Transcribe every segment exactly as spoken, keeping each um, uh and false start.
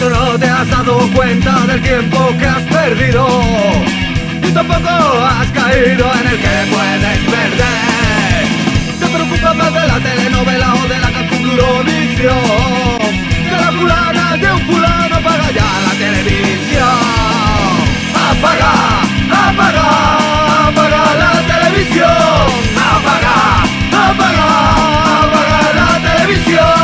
¿Acaso no te has dado cuenta del tiempo que has perdido? Y tampoco has caído en el que puedes perder. Te preocupas más de la telenovela o de la canción Eurovisión, que la fulana de un fulano paga ya la televisión. Apaga, apaga, apaga la televisión. Apaga, apaga, apaga la televisión.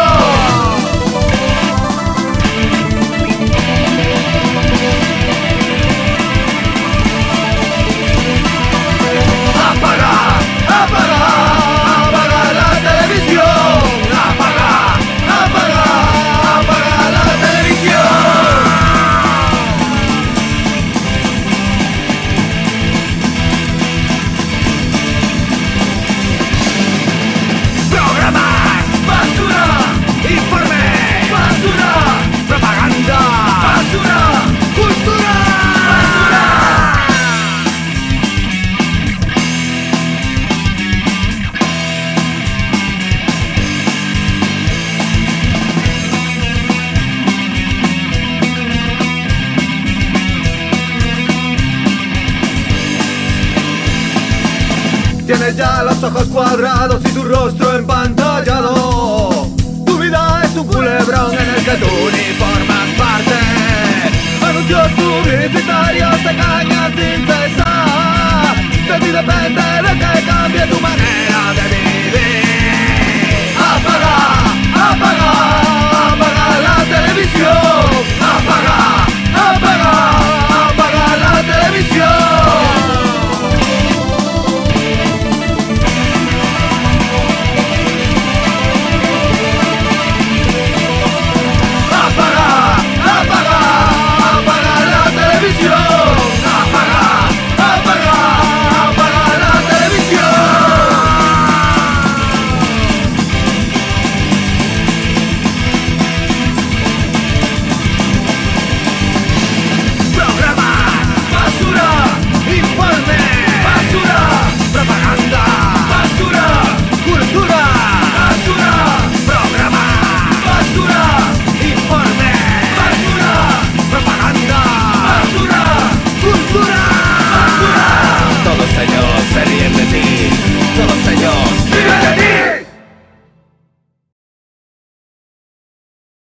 Apaga, apaga, apaga la televisión. Apaga, apaga, apaga la televisión. Programas, basura, informe, basura, propaganda, basura, cultura, basura. Tienes ya los ojos cuadrados y tu rostro empantallado. Tu vida es un culebrón en el que tú ni formas parte. Anuncios publicitarios te cañan sin cesar. De ti depende de que cambie tu